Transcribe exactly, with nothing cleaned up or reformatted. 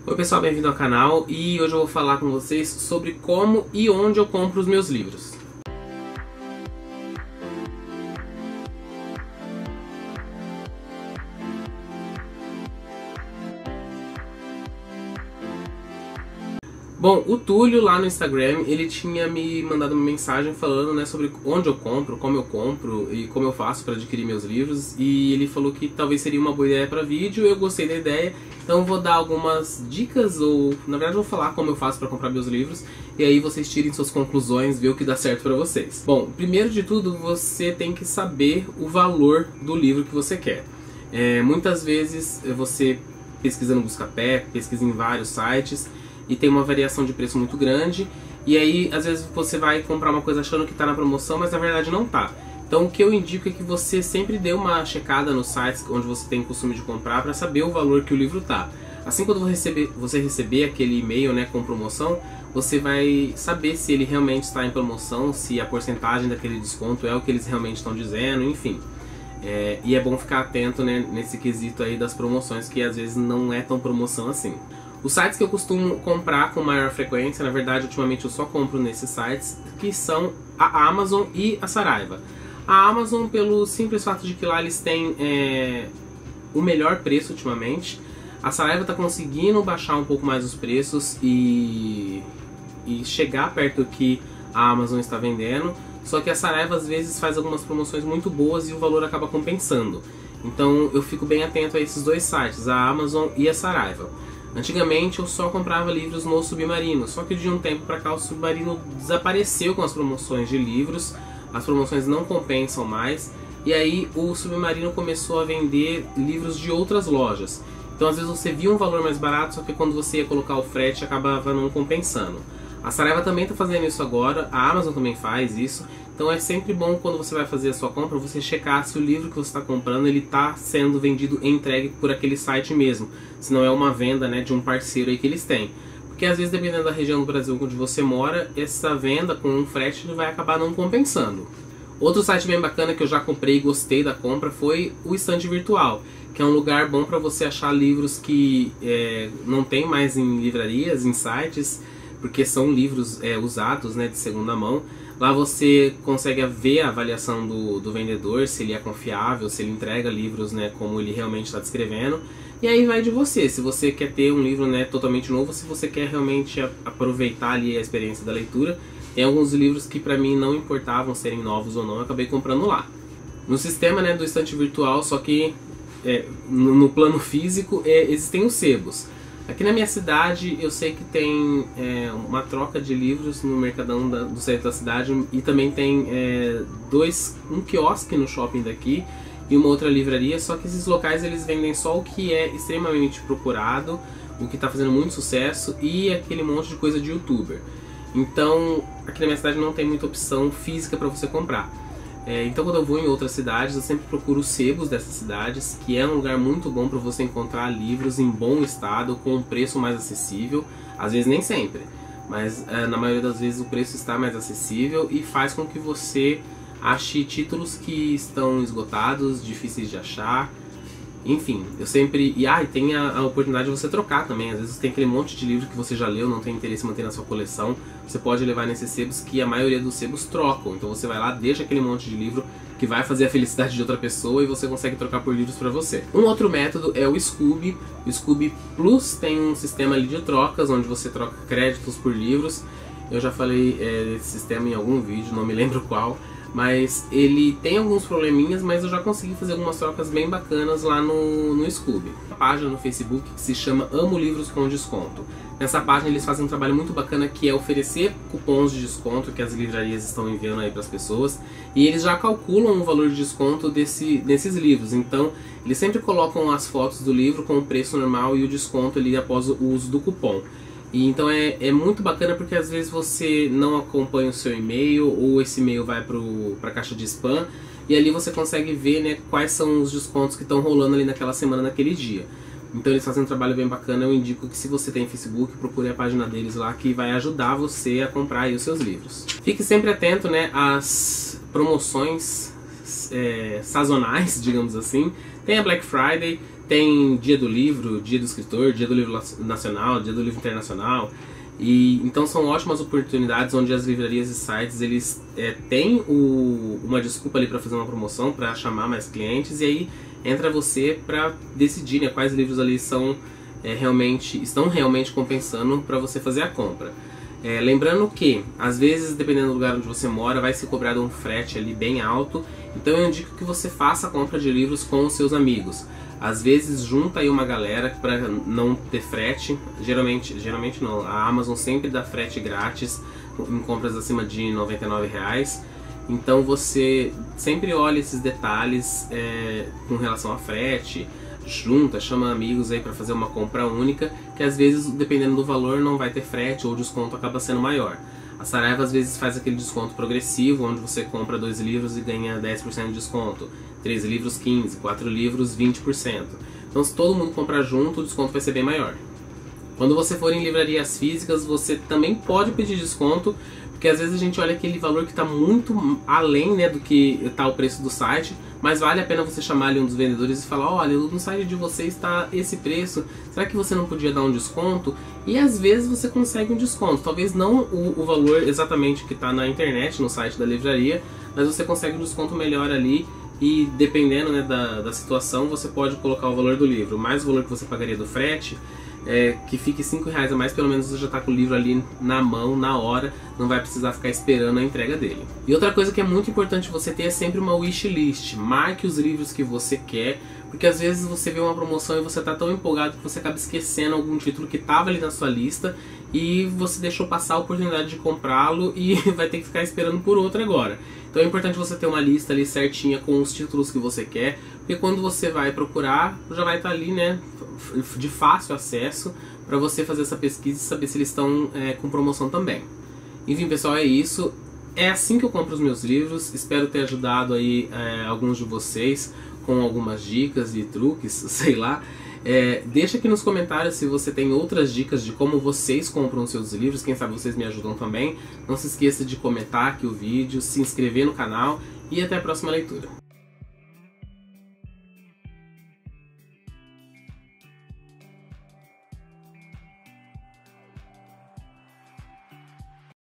Oi pessoal, bem-vindo ao canal e hoje eu vou falar com vocês sobre como e onde eu compro os meus livros. Bom, o Túlio lá no Instagram, ele tinha me mandado uma mensagem falando, né, sobre onde eu compro, como eu compro e como eu faço para adquirir meus livros. E ele falou que talvez seria uma boa ideia para vídeo, eu gostei da ideia. Então eu vou dar algumas dicas, ou na verdade eu vou falar como eu faço para comprar meus livros. E aí vocês tirem suas conclusões, ver o que dá certo para vocês. Bom, primeiro de tudo, você tem que saber o valor do livro que você quer. É, muitas vezes você pesquisa no Buscapé, pesquisa em vários sites e tem uma variação de preço muito grande, e aí às vezes você vai comprar uma coisa achando que está na promoção, mas na verdade não está. Então o que eu indico é que você sempre dê uma checada nos sites onde você tem costume de comprar para saber o valor que o livro está. Assim, quando você receber, você receber aquele e-mail, né, com promoção, você vai saber se ele realmente está em promoção, se a porcentagem daquele desconto é o que eles realmente estão dizendo, enfim. É, e é bom ficar atento, né, nesse quesito aí das promoções, que às vezes não é tão promoção assim. Os sites que eu costumo comprar com maior frequência, na verdade ultimamente eu só compro nesses sites, que são a Amazon e a Saraiva. A Amazon, pelo simples fato de que lá eles têm é, o melhor preço ultimamente. A Saraiva está conseguindo baixar um pouco mais os preços e, e chegar perto do que a Amazon está vendendo. Só que a Saraiva às vezes faz algumas promoções muito boas e o valor acaba compensando. Então eu fico bem atento a esses dois sites, a Amazon e a Saraiva. Antigamente eu só comprava livros no Submarino, só que de um tempo para cá o Submarino desapareceu com as promoções de livros, as promoções não compensam mais, e aí o Submarino começou a vender livros de outras lojas. Então às vezes você via um valor mais barato, só que quando você ia colocar o frete acabava não compensando. A Saraiva também está fazendo isso agora, a Amazon também faz isso. Então é sempre bom, quando você vai fazer a sua compra, você checar se o livro que você está comprando ele está sendo vendido e entregue por aquele site mesmo. Se não é uma venda, né, de um parceiro aí que eles têm. Porque às vezes, dependendo da região do Brasil onde você mora, essa venda com um frete vai acabar não compensando. Outro site bem bacana que eu já comprei e gostei da compra foi o Estante Virtual, que é um lugar bom para você achar livros que é, não tem mais em livrarias, em sites, porque são livros é, usados, né, de segunda mão. Lá você consegue ver a avaliação do, do vendedor, se ele é confiável, se ele entrega livros, né, como ele realmente está descrevendo. E aí vai de você, se você quer ter um livro, né, totalmente novo, se você quer realmente aproveitar ali a experiência da leitura. Tem alguns livros que para mim não importavam serem novos ou não, eu acabei comprando lá. No sistema, né, do Estante Virtual, só que é, no, no plano físico, é, existem os sebos. Aqui na minha cidade eu sei que tem é, uma troca de livros no Mercadão da, do centro da cidade, e também tem é, dois, um quiosque no shopping daqui e uma outra livraria, só que esses locais eles vendem só o que é extremamente procurado, o que está fazendo muito sucesso e aquele monte de coisa de youtuber. Então aqui na minha cidade não tem muita opção física para você comprar. É, então quando eu vou em outras cidades eu sempre procuro os sebos dessas cidades, que é um lugar muito bom para você encontrar livros em bom estado, com um preço mais acessível. Às vezes nem sempre, mas é, na maioria das vezes o preço está mais acessível e faz com que você ache títulos que estão esgotados, difíceis de achar. Enfim, eu sempre... E ah, e tem a, a oportunidade de você trocar também. Às vezes tem aquele monte de livro que você já leu, não tem interesse em manter na sua coleção. Você pode levar nesses sebos, que a maioria dos sebos trocam. Então você vai lá, deixa aquele monte de livro que vai fazer a felicidade de outra pessoa e você consegue trocar por livros para você. Um outro método é o Scooby. O Scooby Plus tem um sistema ali de trocas, onde você troca créditos por livros. Eu já falei é, desse sistema em algum vídeo, não me lembro qual. Mas ele tem alguns probleminhas, mas eu já consegui fazer algumas trocas bem bacanas lá no, no Scooby. Uma página no Facebook que se chama Amo Livros com Desconto. Nessa página eles fazem um trabalho muito bacana, que é oferecer cupons de desconto que as livrarias estão enviando aí para as pessoas. E eles já calculam o valor de desconto desse, desses livros. Então eles sempre colocam as fotos do livro com o preço normal e o desconto ali após o uso do cupom. E então é, é muito bacana, porque às vezes você não acompanha o seu e-mail, ou esse e-mail vai para a caixa de spam, e ali você consegue ver, né, quais são os descontos que estão rolando ali naquela semana, naquele dia. Então eles fazem um trabalho bem bacana. Eu indico que, se você tem Facebook, procure a página deles lá, que vai ajudar você a comprar aí os seus livros. Fique sempre atento, né, às promoções é, sazonais, digamos assim. Tem a Black Friday, tem dia do livro, dia do escritor, dia do livro nacional, dia do livro internacional. E então são ótimas oportunidades onde as livrarias e sites eles é, têm o, uma desculpa ali para fazer uma promoção, para chamar mais clientes, e aí entra você para decidir, né, quais livros ali são é, realmente estão realmente compensando para você fazer a compra. É, lembrando que, às vezes, dependendo do lugar onde você mora, vai ser cobrado um frete ali bem alto, então eu indico que você faça a compra de livros com os seus amigos. Às vezes, junta aí uma galera para não ter frete, geralmente, geralmente não, a Amazon sempre dá frete grátis em compras acima de noventa e nove reais, então você sempre olha esses detalhes é, com relação a frete, junta, chama amigos aí para fazer uma compra única, que às vezes, dependendo do valor, não vai ter frete ou o desconto acaba sendo maior. A Saraiva às vezes faz aquele desconto progressivo, onde você compra dois livros e ganha dez por cento de desconto, três livros quinze por cento, quatro livros vinte por cento. Então se todo mundo comprar junto, o desconto vai ser bem maior. Quando você for em livrarias físicas, você também pode pedir desconto, porque às vezes a gente olha aquele valor que está muito além, né, do que está o preço do site, mas vale a pena você chamar ali um dos vendedores e falar: olha, no site de vocês está esse preço, será que você não podia dar um desconto? E às vezes você consegue um desconto, talvez não o, o valor exatamente que está na internet, no site da livraria, mas você consegue um desconto melhor ali. E dependendo, né, da, da situação, você pode colocar o valor do livro, mais o valor que você pagaria do frete, é, que fique cinco reais a mais, pelo menos você já está com o livro ali na mão, na hora, não vai precisar ficar esperando a entrega dele. E outra coisa que é muito importante você ter é sempre uma wishlist. Marque os livros que você quer, porque às vezes você vê uma promoção e você está tão empolgado que você acaba esquecendo algum título que estava ali na sua lista e você deixou passar a oportunidade de comprá-lo e vai ter que ficar esperando por outro agora. Então é importante você ter uma lista ali certinha com os títulos que você quer, porque quando você vai procurar, já vai estar ali, né, de fácil acesso para você fazer essa pesquisa e saber se eles estão é, com promoção também. Enfim, pessoal, é isso. É assim que eu compro os meus livros. Espero ter ajudado aí é, alguns de vocês com algumas dicas e truques, sei lá. É, deixa aqui nos comentários se você tem outras dicas de como vocês compram seus livros, quem sabe vocês me ajudam também. Não se esqueça de comentar aqui o vídeo, se inscrever no canal e até a próxima leitura.